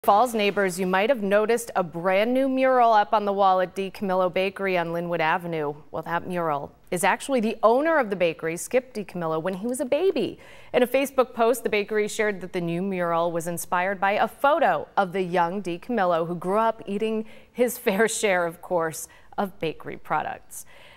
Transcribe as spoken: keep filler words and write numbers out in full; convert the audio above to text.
Falls neighbors, you might have noticed a brand new mural up on the wall at Camillo Bakery on Linwood Avenue. Well, that mural is actually the owner of the bakery, Skip Camillo, when he was a baby. In a Facebook post, the bakery shared that the new mural was inspired by a photo of the young Camillo, who grew up eating his fair share, of course, of bakery products.